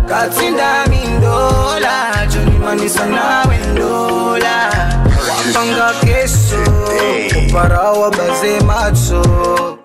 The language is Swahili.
Katinda mindola Johnny manisa na wendola Wapanga keso Kuparawa baze macho